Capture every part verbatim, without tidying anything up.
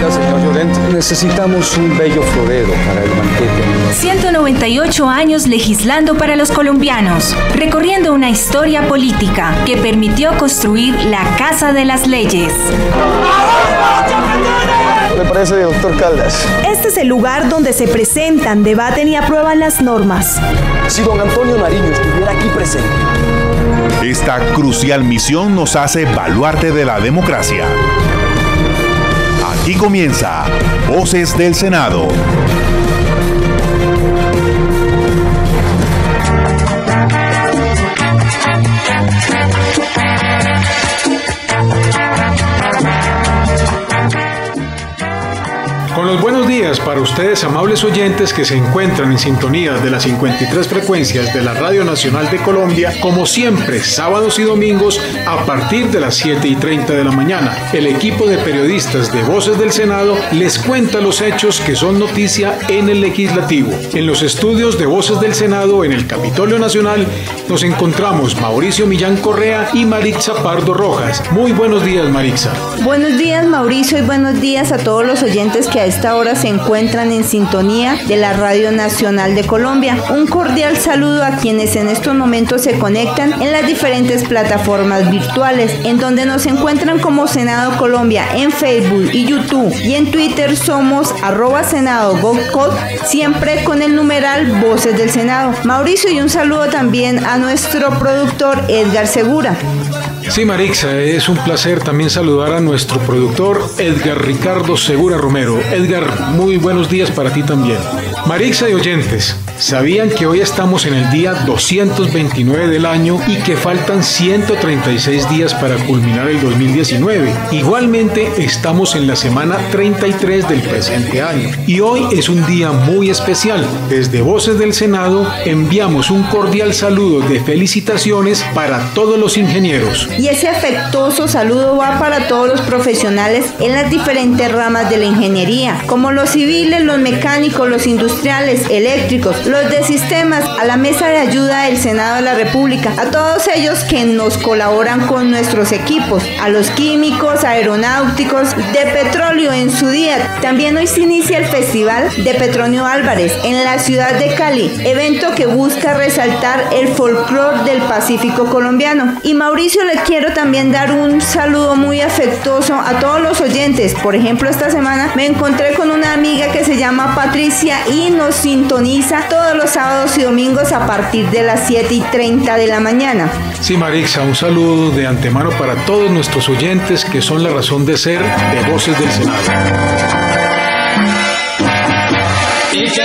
Oiga, señor Llorente, necesitamos un bello florero para el banquete. ciento noventa y ocho años legislando para los colombianos, recorriendo una historia política que permitió construir la Casa de las Leyes. ¿Le parece, doctor Caldas? Este es el lugar donde se presentan, debaten y aprueban las normas. Si don Antonio Nariño estuviera aquí presente. Esta crucial misión nos hace baluarte de la democracia. Aquí comienza Voces del Senado. Con los buenos días para ustedes, amables oyentes que se encuentran en sintonía de las cincuenta y tres frecuencias de la Radio Nacional de Colombia, como siempre, sábados y domingos a partir de las siete y treinta de la mañana. El equipo de periodistas de Voces del Senado les cuenta los hechos que son noticia en el Legislativo. En los estudios de Voces del Senado en el Capitolio Nacional nos encontramos Mauricio Millán Correa y Maritza Pardo Rojas. Muy buenos días, Maritza. Buenos días, Mauricio, y buenos días a todos los oyentes que a esta hora se encuentran en sintonía de la Radio Nacional de Colombia. Un cordial saludo a quienes en estos momentos se conectan en las diferentes plataformas virtuales, en donde nos encuentran como Senado Colombia en Facebook y YouTube, y en Twitter somos arroba Senado Gocod, siempre con el numeral Voces del Senado. Mauricio, y un saludo también a nuestro productor Edgar Segura. Sí, Marixa, es un placer también saludar a nuestro productor Edgar Ricardo Segura Romero. Edgar, muy buenos días para ti también. Marixa y oyentes, ¿sabían que hoy estamos en el día doscientos veintinueve del año y que faltan ciento treinta y seis días para culminar el dos mil diecinueve? Igualmente estamos en la semana treinta y tres del presente año y hoy es un día muy especial. Desde Voces del Senado enviamos un cordial saludo de felicitaciones para todos los ingenieros. Y ese afectuoso saludo va para todos los profesionales en las diferentes ramas de la ingeniería, como los civiles, los mecánicos, los industriales, eléctricos, los de sistemas, a la mesa de ayuda del Senado de la República, a todos ellos que nos colaboran con nuestros equipos, a los químicos, aeronáuticos, de petróleo en su día. También hoy se inicia el Festival de Petronio Álvarez en la ciudad de Cali, evento que busca resaltar el folclore del Pacífico colombiano. Y Mauricio, le quiero también dar un saludo muy afectuoso a todos los oyentes. Por ejemplo, esta semana me encontré con una amiga que se llama Patricia y nos sintoniza todos los sábados y domingos a partir de las siete y treinta de la mañana. Sí, Marixa, un saludo de antemano para todos nuestros oyentes que son la razón de ser de Voces del Senado. Y que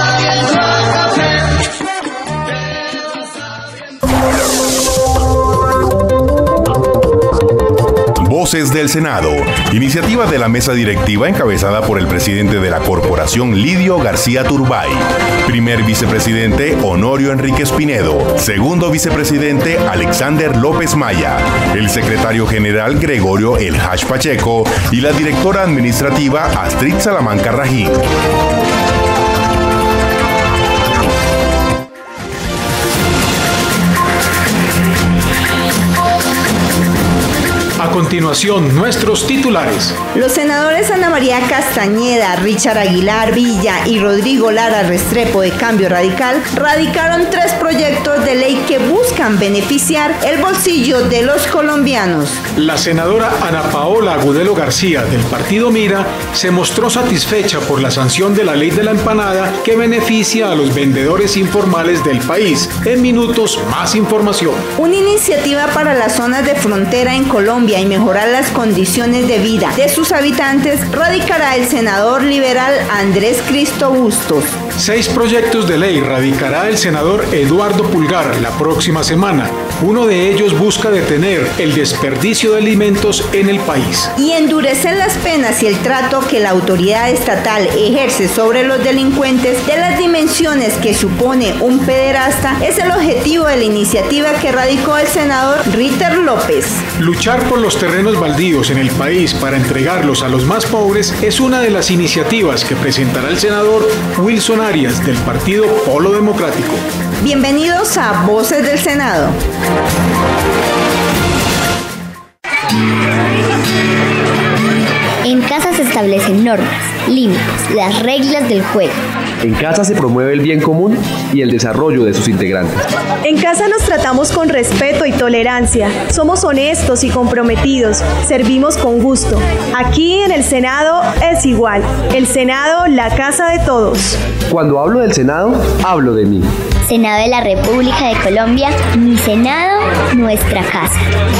Voces del Senado, iniciativa de la mesa directiva encabezada por el presidente de la corporación Lidio García Turbay, primer vicepresidente Honorio Enríquez Pinedo, segundo vicepresidente Alexander López Maya, el secretario general Gregorio El Hash Pacheco y la directora administrativa Astrid Salamanca Rajín. A continuación, nuestros titulares. Los senadores Ana María Castañeda, Richard Aguilar Villa y Rodrigo Lara Restrepo de Cambio Radical radicaron tres proyectos de ley que buscan beneficiar el bolsillo de los colombianos. La senadora Ana Paola Agudelo García del partido Mira se mostró satisfecha por la sanción de la ley de la empanada que beneficia a los vendedores informales del país. En minutos, más información. Una iniciativa para las zonas de frontera en Colombia y mejorar las condiciones de vida de sus habitantes radicará el senador liberal Andrés Cristo Bustos. Seis proyectos de ley radicará el senador Eduardo Pulgar la próxima semana. Uno de ellos busca detener el desperdicio de alimentos en el país. Y endurecer las penas y el trato que la autoridad estatal ejerce sobre los delincuentes de las dimensiones que supone un pederasta es el objetivo de la iniciativa que radicó el senador Ritter López. Luchar por los terrenos baldíos en el país para entregarlos a los más pobres es una de las iniciativas que presentará el senador Wilson Arias del Partido Polo Democrático. Bienvenidos a Voces del Senado. En casa se está establecen normas, límites, las reglas del juego. En casa se promueve el bien común y el desarrollo de sus integrantes. En casa nos tratamos con respeto y tolerancia. Somos honestos y comprometidos. Servimos con gusto. Aquí en el Senado es igual. El Senado, la casa de todos. Cuando hablo del Senado, hablo de mí. Senado de la República de Colombia, mi Senado, nuestra casa.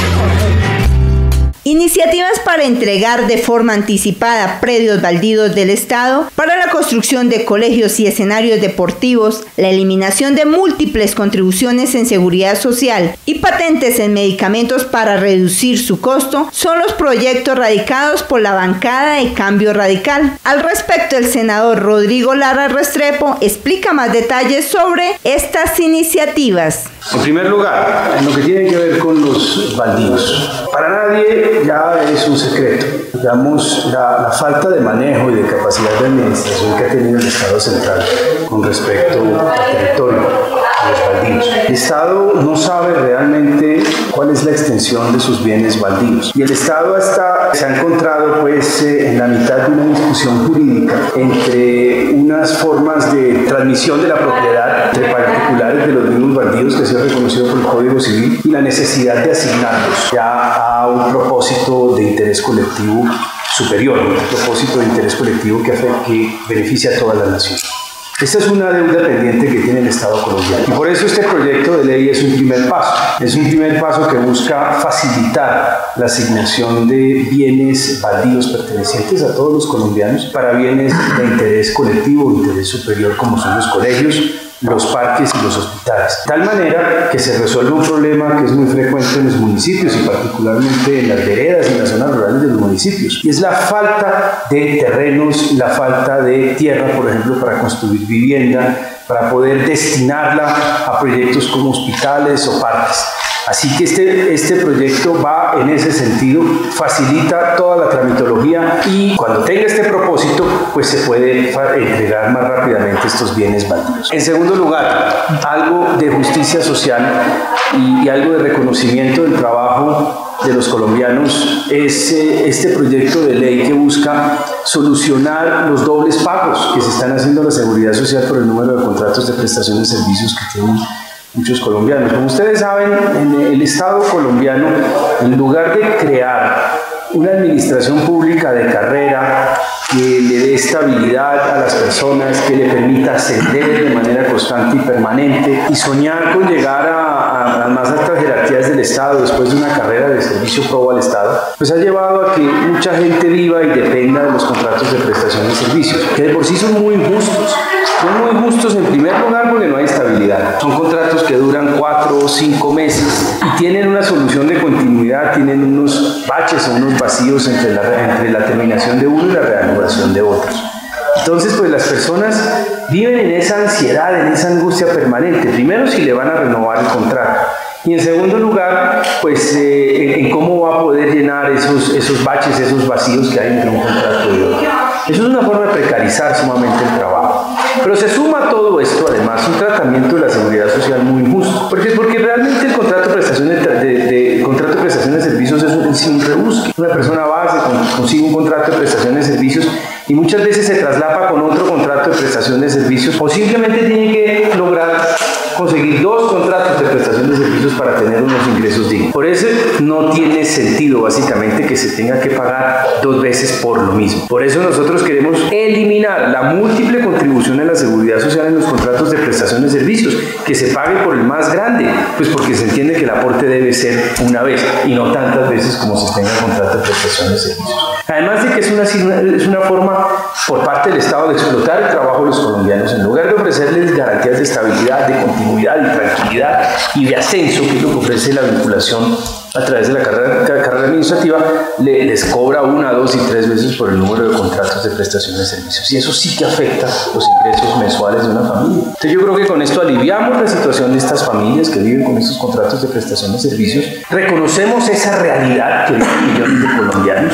Iniciativas para entregar de forma anticipada predios baldíos del Estado para la construcción de colegios y escenarios deportivos, la eliminación de múltiples contribuciones en seguridad social y patentes en medicamentos para reducir su costo son los proyectos radicados por la bancada de Cambio Radical. Al respecto, el senador Rodrigo Lara Restrepo explica más detalles sobre estas iniciativas. En primer lugar, en lo que tiene que ver con los baldíos. Para nadie ya es un secreto, digamos, la, la falta de manejo y de capacidad de administración que ha tenido el Estado central con respecto al territorio de los baldíos. El Estado no sabe realmente cuál es la extensión de sus bienes baldíos y el Estado hasta se ha encontrado pues eh, en la mitad de una discusión jurídica entre unas formas de transmisión de la propiedad entre particulares de los mismos baldíos que se ha reconocido por el Código Civil y la necesidad de asignarlos ya a un propósito de interés colectivo superior, un propósito de interés colectivo que, afecta, que beneficia a toda la nación. Esta es una deuda pendiente que tiene el Estado colombiano y por eso este proyecto de ley es un primer paso. Es un primer paso que busca facilitar la asignación de bienes baldíos pertenecientes a todos los colombianos para bienes de interés colectivo, de interés superior como son los colegios, los parques y los hospitales. De tal manera que se resuelve un problema que es muy frecuente en los municipios y particularmente en las veredas y en las zonas rurales de los municipios. Y es la falta de terrenos, la falta de tierra, por ejemplo, para construir vivienda, para poder destinarla a proyectos como hospitales o parques. Así que este, este proyecto va en ese sentido, facilita toda la tramitología y cuando tenga este propósito, pues se puede entregar más rápidamente estos bienes baldíos. En segundo lugar, algo de justicia social y, y algo de reconocimiento del trabajo de los colombianos es eh, este proyecto de ley que busca solucionar los dobles pagos que se están haciendo a la seguridad social por el número de contratos de prestación de servicios que tienen muchos colombianos. Como ustedes saben, en el Estado colombiano, en lugar de crear una administración pública de carrera que le dé estabilidad a las personas, que le permita ascender de manera constante y permanente y soñar con llegar a, a las más altas jerarquías del Estado después de una carrera de servicio probo al Estado, pues ha llevado a que mucha gente viva y dependa de los contratos de prestación de servicios, que de por sí son muy injustos. Son muy injustos en primer lugar porque no hay estabilidad. Son contratos que duran cuatro o cinco meses y tienen una solución de continuidad, tienen unos baches o unos vacíos entre la, entre la terminación de uno y la reanudación de otros. Entonces, pues las personas viven en esa ansiedad, en esa angustia permanente. Primero, si le van a renovar el contrato. Y en segundo lugar, pues eh, en, en cómo va a poder llenar esos, esos baches, esos vacíos que hay entre un contrato y otro. Eso es una forma de precarizar sumamente el trabajo. Pero se suma a todo esto, además, un tratamiento de la seguridad social muy injusto. Porque, porque realmente el contrato de prestación de, de, de, contrato de prestación de servicios es un, es un rebusque. Una persona va, se consigue un contrato de prestación de servicios y muchas veces se traslapa con otro contrato de prestación de servicios o simplemente tiene que lograr conseguir dos contratos de prestación de servicios para tener unos ingresos dignos. Por eso no tiene sentido básicamente que se tenga que pagar dos veces por lo mismo. Por eso nosotros queremos eliminar la múltiple contribución a la seguridad social en los contratos de prestación de servicios, que se pague por el más grande, pues porque se entiende que el aporte debe ser una vez y no tantas veces como se tenga el contrato de prestación de servicios. Además de que es una, es una forma por parte del Estado de explotar el trabajo de los colombianos, en lugar de ofrecerles garantías de estabilidad, de continuidad y tranquilidad y de ascenso, que es lo que ofrece la vinculación a través de la carrera, carrera administrativa, le, les cobra una, dos y tres veces por el número de contratos de prestación de servicios. Y eso sí que afecta los ingresos mensuales de una familia. Entonces yo creo que con esto aliviamos la situación de estas familias que viven con estos contratos de prestación de servicios, reconocemos esa realidad que viven millones de colombianos,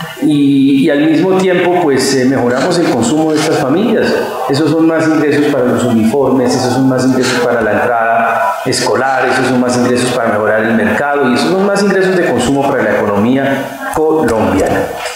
Y, y al mismo tiempo pues eh, mejoramos el consumo de estas familias. Esos son más ingresos para los uniformes, esos son más ingresos para la entrada escolar, esos son más ingresos para mejorar el mercado y esos son más ingresos de consumo para la economía colombiana.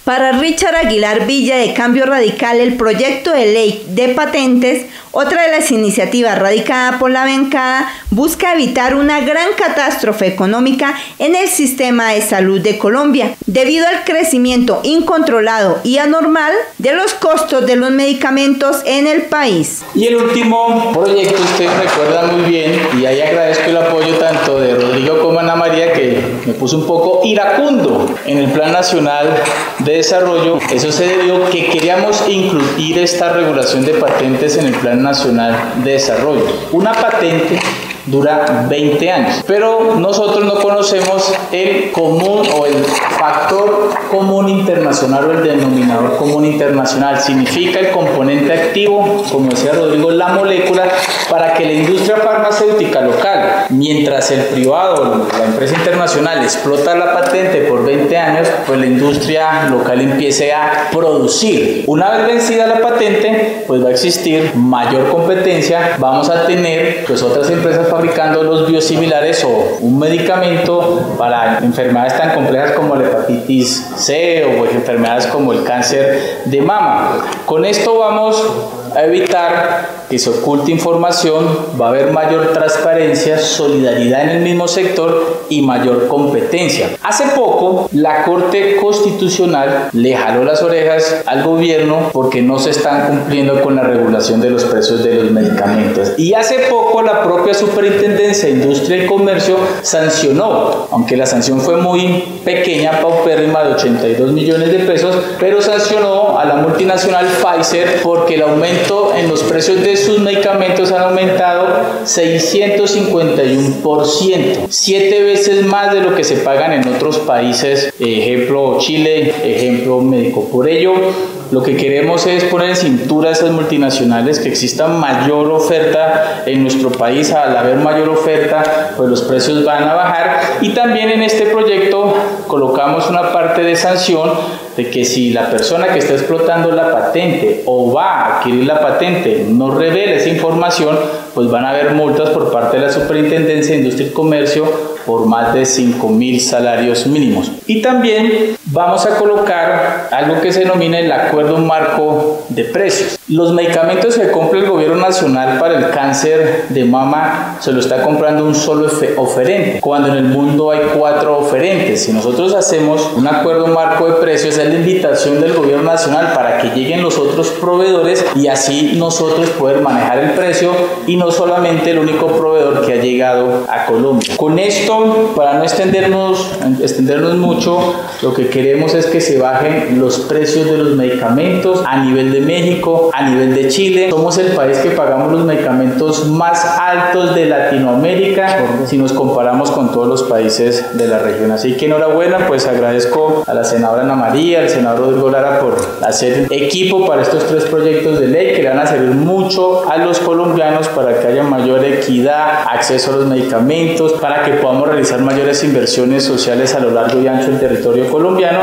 Para Richard Aguilar Villa de Cambio Radical, el proyecto de ley de patentes, otra de las iniciativas radicada por la bancada, busca evitar una gran catástrofe económica en el sistema de salud de Colombia, debido al crecimiento incontrolado y anormal de los costos de los medicamentos en el país. Y el último proyecto, ustedes recuerdan muy bien, y ahí agradezco el apoyo tanto de Rodrigo como Ana María, que me puso un poco iracundo en el Plan Nacional de Desarrollo. Eso se debió que queríamos incluir esta regulación de patentes en el Plan Nacional de Desarrollo. Una patente dura veinte años, pero nosotros no conocemos el común o el factor común internacional o el denominador común internacional. Significa el componente activo, como decía Rodrigo, la molécula, para que la industria farmacéutica local, mientras el privado, la empresa internacional explota la patente por veinte años, pues la industria local empiece a producir. Una vez vencida la patente, pues va a existir mayor competencia, vamos a tener pues otras empresas fabricando los biosimilares o un medicamento para enfermedades tan complejas como la hepatitis C o enfermedades como el cáncer de mama. Con esto vamos a evitar que se oculte información, va a haber mayor transparencia, solidaridad en el mismo sector y mayor competencia. Hace poco la Corte Constitucional le jaló las orejas al gobierno porque no se están cumpliendo con la regulación de los precios de los medicamentos. Y hace poco la propia Superintendencia de Industria y Comercio sancionó, aunque la sanción fue muy pequeña, paupérrima, de ochenta y dos millones de pesos, pero sancionó a la multinacional Pfizer porque el aumento en los precios de sus medicamentos han aumentado seiscientos cincuenta y uno por ciento, siete veces más de lo que se pagan en otros países, ejemplo Chile, ejemplo México. Por ello, lo que queremos es poner en cintura a esas multinacionales, que exista mayor oferta en nuestro país. Al haber mayor oferta, pues los precios van a bajar. Y también en este proyecto colocamos una parte de sanción de que si la persona que está explotando la patente o va a adquirir la patente no revela esa información, pues van a haber multas por parte de la Superintendencia de Industria y Comercio por más de cinco mil salarios mínimos. Y también vamos a colocar algo que se denomina el Acuerdo Marco de Precios. Los medicamentos que compra el gobierno nacional para el cáncer de mama se lo está comprando un solo oferente, cuando en el mundo hay cuatro oferentes. Si nosotros hacemos un acuerdo marco de precios, es la invitación del gobierno nacional para que lleguen los otros proveedores y así nosotros poder manejar el precio y no solamente el único proveedor que ha llegado a Colombia. Con esto, para no extendernos, extendernos mucho, lo que queremos es que se bajen los precios de los medicamentos a nivel de México, a nivel de Chile. Somos el país que pagamos los medicamentos más altos de Latinoamérica si nos comparamos con todos los países de la región. Así que enhorabuena, pues agradezco a la senadora Ana María, al senador Rodrigo Lara por hacer equipo para estos tres proyectos de ley que le van a servir mucho a los colombianos para que haya mayor equidad, acceso a los medicamentos, para que podamos realizar mayores inversiones sociales a lo largo y ancho del territorio colombiano.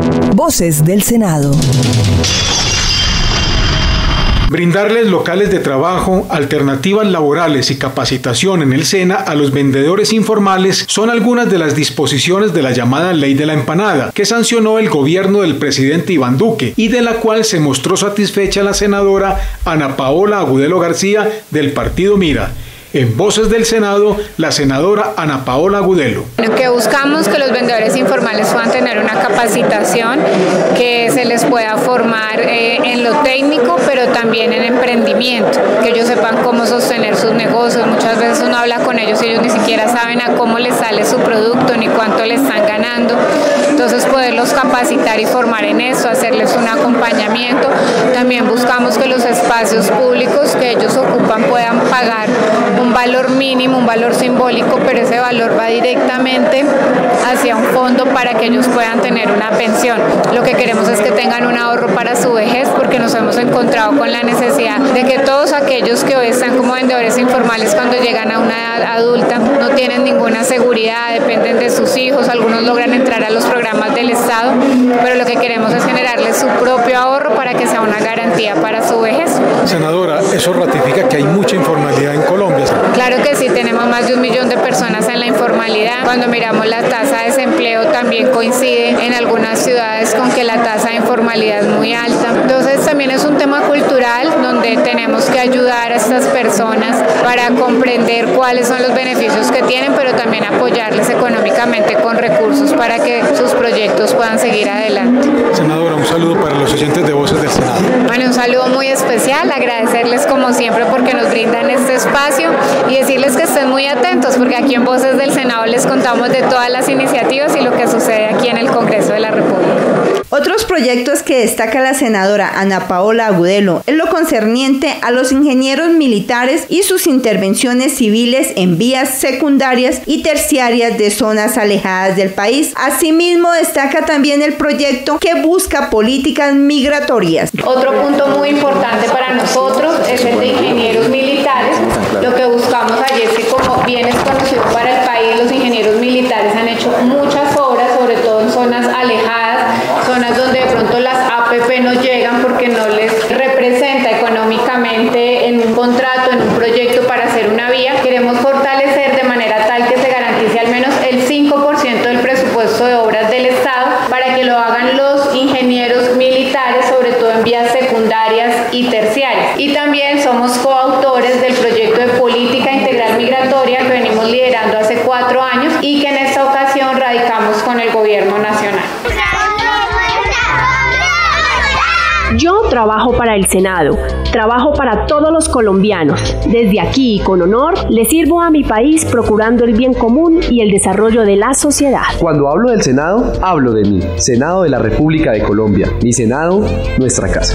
Voces del Senado. Brindarles locales de trabajo, alternativas laborales y capacitación en el SENA a los vendedores informales son algunas de las disposiciones de la llamada Ley de la Empanada, que sancionó el gobierno del presidente Iván Duque y de la cual se mostró satisfecha la senadora Ana Paola Agudelo García del partido Mira. En Voces del Senado, la senadora Ana Paola Agudelo. Que buscamos que los vendedores informales puedan tener una capacitación, que se les pueda formar eh, en lo técnico, pero también en emprendimiento, que ellos sepan cómo sostener sus negocios. Muchas veces uno habla con ellos y ellos ni siquiera saben a cómo les sale su producto ni cuánto le están ganando. Entonces poderlos capacitar y formar en eso, hacerles un acompañamiento. También buscamos que los espacios públicos que ellos ocupan puedan pagar un valor mínimo, un valor simbólico, pero ese valor va directamente hacia un fondo para que ellos puedan tener una pensión. Lo que queremos es que tengan un ahorro para su vejez, porque nos hemos encontrado con la necesidad de que todos aquellos que hoy están como vendedores informales, cuando llegan a una edad adulta, no tienen ninguna seguridad, dependen de sus hijos, algunos logran entrar a los programas del Estado, pero lo que queremos es generarles su propio ahorro para que sea una garantía garantía para su vejez. Senadora, eso ratifica que hay mucha informalidad en Colombia. Claro que sí, tenemos más de un millón de personas en la informalidad. Cuando miramos la tasa de desempleo también coincide en algunas ciudades con que la tasa de informalidad es muy alta. Entonces también es un tema cultural donde tenemos que ayudar a estas personas para comprender cuáles son los beneficios que tienen, pero también apoyarles económicamente con recursos para que sus proyectos puedan seguir adelante. Senadora, un saludo para los oyentes de Voces del Senado. Bueno, un saludo muy especial, agradecerles como siempre porque nos brindan este espacio y decirles que estén muy atentos porque aquí en Voces del Senado les contamos de todas las iniciativas y lo que sucede aquí en el Congreso de la República. Otros proyectos que destaca la senadora Ana Paola Agudelo es lo concerniente a los ingenieros militares y sus intervenciones civiles en vías secundarias y terciarias de zonas alejadas del país. Asimismo, destaca también el proyecto que busca políticas migratorias. Otro punto muy importante para nosotros es el de ingenieros militares. Lo que buscamos allí es que, como bien es conocido para el país, los ingenieros militares han hecho muchas obras, sobre todo en zonas alejadas, zonas donde de pronto las A P P no llegan porque no les representa económicamente en un contrato, en un proyecto para hacer una vía. Queremos fortalecer de manera tal que se garantice al menos el cinco por ciento del presupuesto de obras del Estado para que lo hagan los ingenieros militares, sobre todo en vías secundarias y terciarias. Y también somos coautores del proyecto de política integral migratoria que venimos liderando hace cuatro años y que en esta ocasión radicamos con el gobierno nacional. Yo trabajo para el Senado, trabajo para todos los colombianos. Desde aquí y con honor, le sirvo a mi país procurando el bien común y el desarrollo de la sociedad. Cuando hablo del Senado, hablo de mí, Senado de la República de Colombia. Mi Senado, nuestra casa.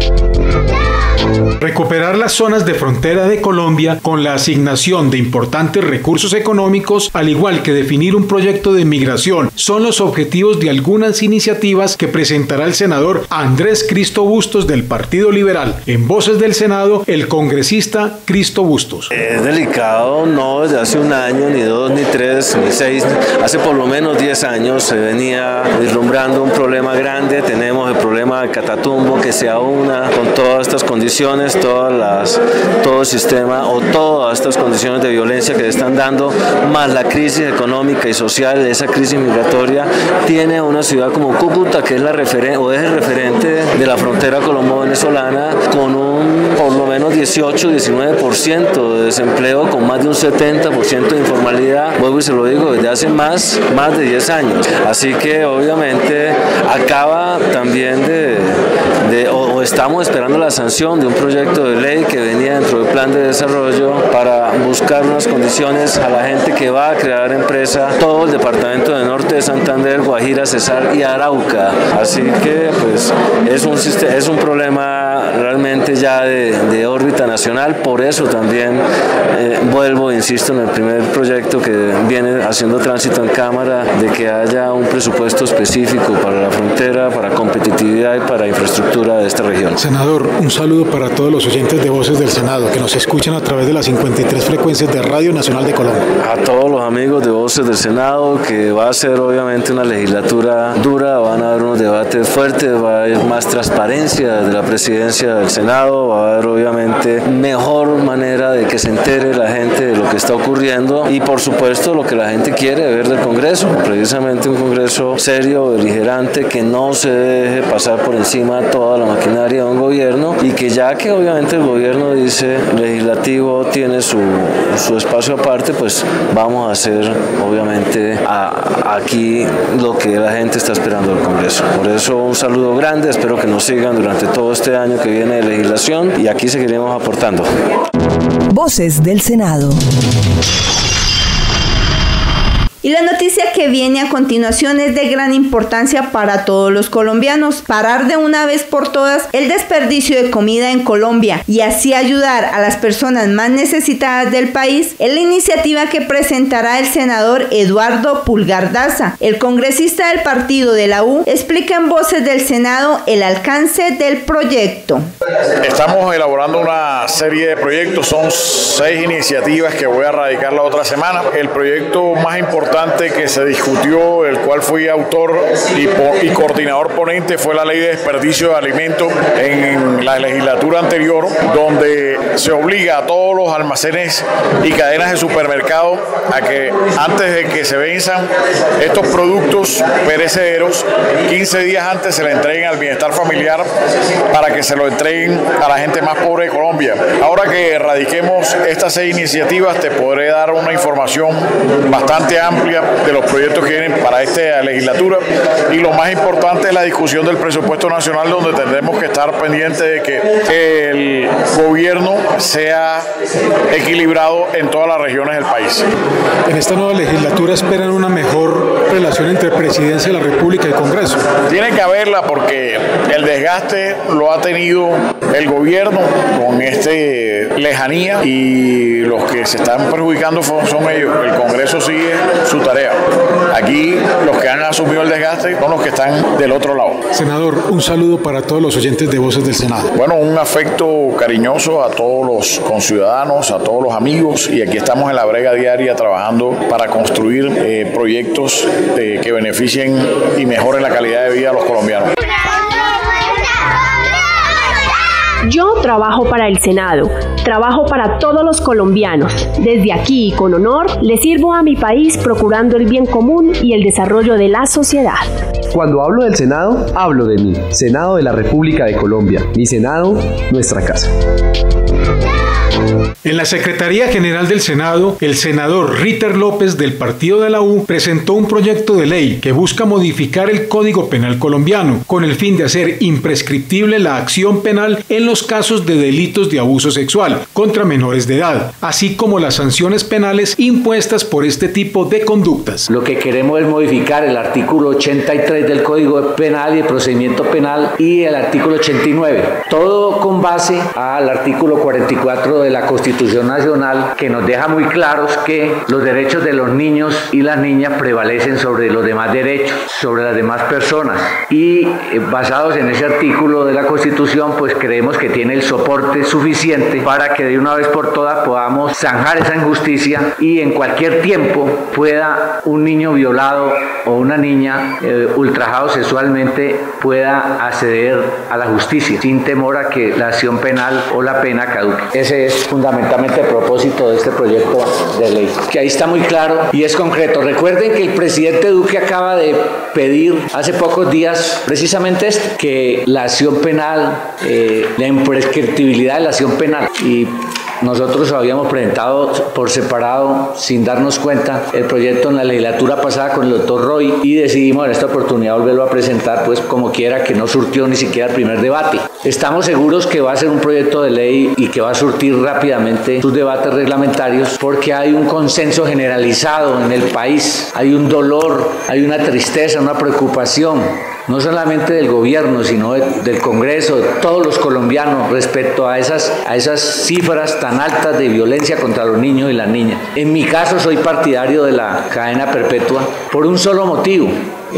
Recuperar las zonas de frontera de Colombia con la asignación de importantes recursos económicos, al igual que definir un proyecto de migración, son los objetivos de algunas iniciativas que presentará el senador Andrés Cristo Bustos del Partido Liberal. En Voces del Senado, el congresista Cristo Bustos. Es delicado, no desde hace un año, ni dos, ni tres, ni seis, hace por lo menos diez años se venía vislumbrando un problema grande. Tenemos el problema de Catatumbo que se aúna con todas estas condiciones, todas las, todo el sistema o todas estas condiciones de violencia que le están dando, más la crisis económica y social, esa crisis migratoria, tiene una ciudad como Cúcuta, que es la referente o es el referente de la frontera colombo-venezolana, con un por lo menos dieciocho, diecinueve por ciento de desempleo, con más de un setenta por ciento de informalidad, vuelvo y se lo digo, desde hace más, más de diez años. Así que obviamente acaba también de, de o, o estamos esperando la sanción de un proyecto de ley que venía dentro del plan de desarrollo para buscar unas condiciones a la gente que va a crear empresa, todo el departamento de Norte de Santander, Guajira, Cesar y Arauca. Así que pues es un, es un problema realmente ya de, de órbita nacional. Por eso también eh, vuelvo, insisto, en el primer proyecto que viene haciendo tránsito en Cámara, de que haya un presupuesto específico para la frontera, para competitividad y para infraestructura de esta región. Senador, un saludo para todos los oyentes de Voces del Senado que nos escuchan a través de las cincuenta y tres frecuencias de Radio Nacional de Colombia. A todos los amigos de Voces del Senado, que va a ser obviamente una legislatura dura, van a haber unos debates fuertes, va a haber más transparencia de la presidencia del Senado, va a haber obviamente mejor manera de que se entere la gente de lo que está ocurriendo y por supuesto lo que la gente quiere ver del Congreso, precisamente un Congreso serio, beligerante, que no se deje pasar por encima toda la maquinaria de un gobierno y que ya que obviamente el gobierno dice legislativo tiene su, su espacio aparte, pues vamos a hacer obviamente a, aquí lo que la gente está esperando del Congreso. Por eso un saludo grande, espero que nos sigan durante todo este año que viene de legislación y aquí seguiremos aportando. Voces del Senado. Y la noticia que viene a continuación es de gran importancia para todos los colombianos. Parar de una vez por todas el desperdicio de comida en Colombia y así ayudar a las personas más necesitadas del país es la iniciativa que presentará el senador Eduardo Pulgar Daza. El congresista del partido de la U explica en Voces del Senado el alcance del proyecto. Estamos elaborando una serie de proyectos, son seis iniciativas que voy a radicar la otra semana. El proyecto más importante importante que se discutió, el cual fui autor y, y coordinador ponente, fue la ley de desperdicio de alimentos en la legislatura anterior, donde se obliga a todos los almacenes y cadenas de supermercados a que antes de que se venzan estos productos perecederos, quince días antes se le entreguen al bienestar familiar para que se lo entreguen a la gente más pobre de Colombia. Ahora que erradiquemos estas seis iniciativas, te podré dar una información bastante amplia de los proyectos que vienen para esta legislatura, y lo más importante es la discusión del presupuesto nacional, donde tendremos que estar pendientes de que el gobierno sea equilibrado en todas las regiones del país. En esta nueva legislatura esperan una mejor relación entre Presidencia de la República y Congreso. Tiene que haberla, porque el desgaste lo ha tenido el gobierno con este lejanía, y los que se están perjudicando son ellos. El Congreso sigue su tarea. Aquí los que han asumido el desgaste son los que están del otro lado. Senador, un saludo para todos los oyentes de Voces del Senado. Bueno, un afecto cariñoso a todos los conciudadanos, a todos los amigos, y aquí estamos en la brega diaria trabajando para construir eh, proyectos eh, que beneficien y mejoren la calidad de vida de los colombianos. Yo trabajo para el Senado, trabajo para todos los colombianos. Desde aquí, con honor, le sirvo a mi país procurando el bien común y el desarrollo de la sociedad. Cuando hablo del Senado, hablo de mí, Senado de la República de Colombia. Mi Senado, nuestra casa. En la Secretaría General del Senado, el senador Ritter López del Partido de la U presentó un proyecto de ley que busca modificar el Código Penal colombiano con el fin de hacer imprescriptible la acción penal en los casos de delitos de abuso sexual contra menores de edad, así como las sanciones penales impuestas por este tipo de conductas. Lo que queremos es modificar el artículo ochenta y tres del Código Penal y el Procedimiento Penal y el artículo ochenta y nueve, todo con base al artículo cuarenta y cuatro de la Constitución Nacional, que nos deja muy claros que los derechos de los niños y las niñas prevalecen sobre los demás derechos, sobre las demás personas, y eh, basados en ese artículo de la Constitución, pues creemos que tiene el soporte suficiente para que de una vez por todas podamos zanjar esa injusticia y en cualquier tiempo pueda un niño violado o una niña eh, ultrajado sexualmente pueda acceder a la justicia sin temor a que la acción penal o la pena caduque. Ese es fundamentalmente el propósito de este proyecto de ley, que ahí está muy claro y es concreto. Recuerden que el presidente Duque acaba de pedir hace pocos días precisamente esto, que la acción penal, eh, la imprescriptibilidad de la acción penal, y nosotros habíamos presentado por separado, sin darnos cuenta, el proyecto en la legislatura pasada con el doctor Roy, y decidimos en esta oportunidad volverlo a presentar, pues como quiera, que no surtió ni siquiera el primer debate. Estamos seguros que va a ser un proyecto de ley y que va a surtir rápidamente sus debates reglamentarios, porque hay un consenso generalizado en el país, hay un dolor, hay una tristeza, una preocupación, no solamente del gobierno, sino de, del Congreso, de todos los colombianos, respecto a esas, a esas cifras tan altas de violencia contra los niños y las niñas. En mi caso soy partidario de la cadena perpetua por un solo motivo,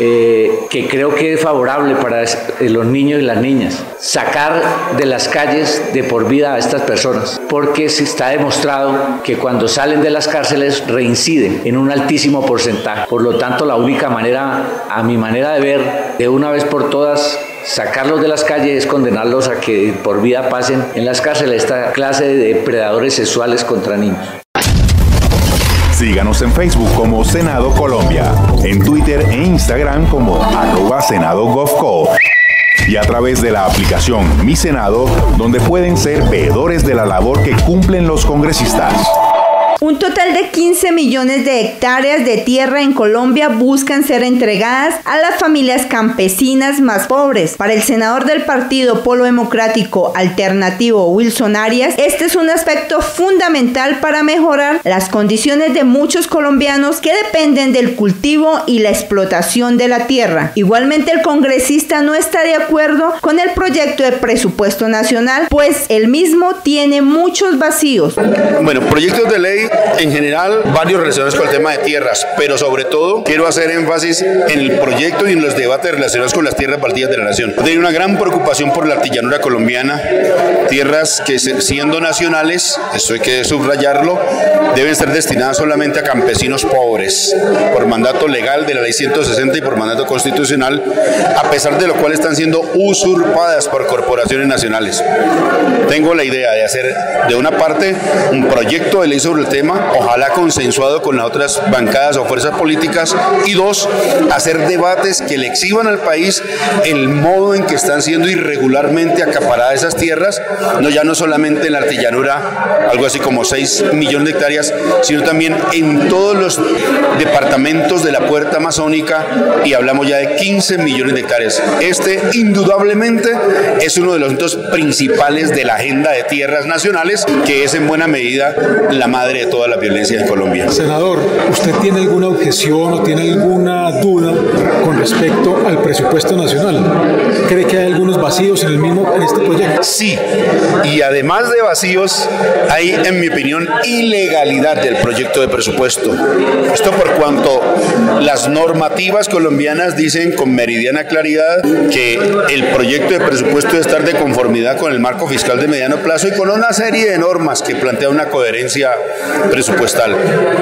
eh, que creo que es favorable para los niños y las niñas: sacar de las calles de por vida a estas personas, porque se está demostrado que cuando salen de las cárceles reinciden en un altísimo porcentaje. Por lo tanto, la única manera, a mi manera de ver, de una vez por todas sacarlos de las calles es condenarlos a que por vida pasen en las cárceles esta clase de depredadores sexuales contra niños. Síganos en Facebook como Senado Colombia, en Twitter e Instagram como arroba Senado Govco, y a través de la aplicación Mi Senado, donde pueden ser veedores de la labor que cumplen los congresistas. Un total de quince millones de hectáreas de tierra en Colombia buscan ser entregadas a las familias campesinas más pobres. Para el senador del Partido Polo Democrático Alternativo, Wilson Arias, este es un aspecto fundamental para mejorar las condiciones de muchos colombianos que dependen del cultivo y la explotación de la tierra. Igualmente, el congresista no está de acuerdo con el proyecto de presupuesto nacional, pues el mismo tiene muchos vacíos. Bueno, proyectos de ley en general varios relacionados con el tema de tierras, pero sobre todo quiero hacer énfasis en el proyecto y en los debates relacionados con las tierras baldías de la nación. Hay una gran preocupación por la artillanura colombiana, tierras que siendo nacionales, esto hay que subrayarlo, deben ser destinadas solamente a campesinos pobres, por mandato legal de la ley ciento sesenta y por mandato constitucional, a pesar de lo cual están siendo usurpadas por corporaciones nacionales. Tengo la idea de hacer de una parte un proyecto de ley sobre el tema, ojalá consensuado con las otras bancadas o fuerzas políticas, y dos, hacer debates que le exhiban al país el modo en que están siendo irregularmente acaparadas esas tierras, no ya no solamente en la artillanura, algo así como seis millones de hectáreas, sino también en todos los departamentos de la puerta amazónica, y hablamos ya de quince millones de hectáreas. Este indudablemente es uno de los asuntos principales de la agenda de tierras nacionales, que es en buena medida la madre de toda la violencia en Colombia. Senador, ¿usted tiene alguna objeción o tiene alguna duda con respecto al presupuesto nacional? ¿Cree que hay algunos vacíos en el mismo, en este proyecto? Sí, y además de vacíos, hay, en mi opinión, ilegalidad del proyecto de presupuesto. Esto por cuanto las normativas colombianas dicen con meridiana claridad que el proyecto de presupuesto debe estar de conformidad con el marco fiscal de mediano plazo y con una serie de normas que plantean una coherencia presupuestal.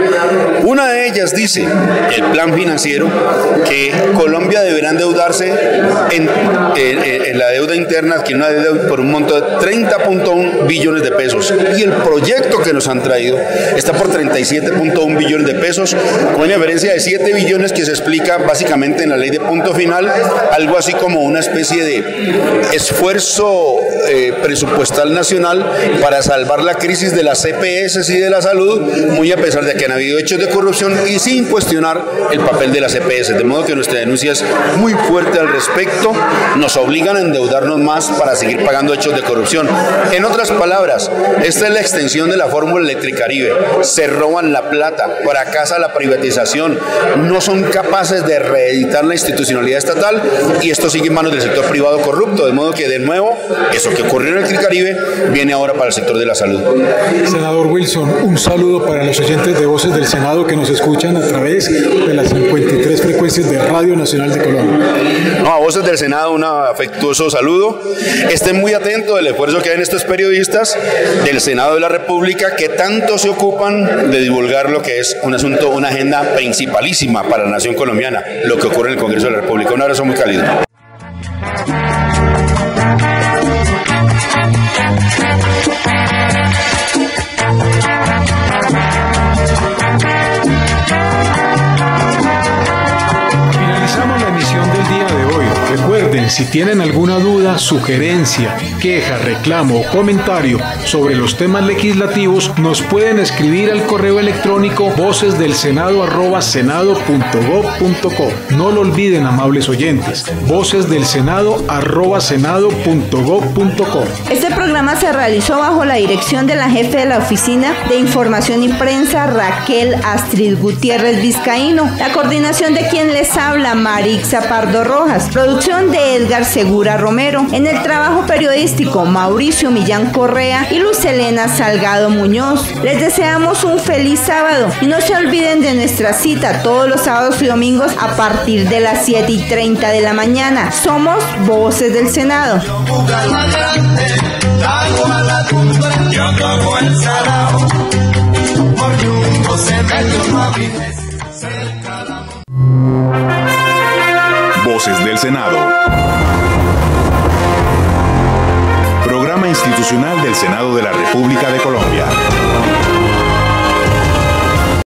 Una de ellas dice, el plan financiero, que Colombia deberá endeudarse en, en, en la deuda interna, que una deuda por un monto de treinta punto uno billones de pesos, y el proyecto que nos han traído está por treinta y siete punto uno billones de pesos, con una diferencia de siete billones que se explica básicamente en la ley de punto final, algo así como una especie de esfuerzo eh, presupuestal nacional para salvar la crisis de las C P S y de la salud, muy a pesar de que han habido hechos de corrupción y sin cuestionar el papel de las C P S, de modo que nuestra denuncia es muy fuerte al respecto. Nos obligan a endeudarnos más para seguir pagando hechos de corrupción. En otras palabras, esta es la extensión de la fórmula Electricaribe. Se roban la plata, fracasa la privatización, no son capaces de reeditar la institucionalidad estatal, y esto sigue en manos del sector privado corrupto, de modo que de nuevo eso que ocurrió en Electricaribe viene ahora para el sector de la salud. Senador Wilson, un saludo para los oyentes de Voces del Senado que nos escuchan a través de las cincuenta y tres frecuencias de Radio Nacional de Colombia. No, a Voces del Senado un afectuoso saludo. Estén muy atentos del esfuerzo que hay en estos periodistas del Senado de la República, que tanto se ocupan de divulgar lo que es un asunto, una agenda principalísima para la nación colombiana, lo que ocurre en el Congreso de la República. Un abrazo muy cálido. Finalizamos la emisión del día de hoy. Recuerden, si tienen alguna duda, sugerencia, queja, reclamo o comentario sobre los temas legislativos, nos pueden escribir al correo electrónico vocesdelsenado arroba senado punto gov punto co. No lo olviden, amables oyentes, vocesdelsenado arroba senado punto gov punto co. Este programa se realizó bajo la dirección de la jefe de la Oficina de Información y Prensa, Raquel Astrid Gutiérrez Vizcaíno. La coordinación de quien les habla, Marixa Pardo Rojas. Producción de Edgar Segura Romero. En el trabajo periodístico, Mauricio Millán Correa y Luz Elena Salgado Muñoz. Les deseamos un feliz sábado y no se olviden de nuestra cita todos los sábados y domingos a partir de las siete y treinta de la mañana. Somos Voces del Senado. Voces del Senado. Programa institucional del Senado de la República de Colombia.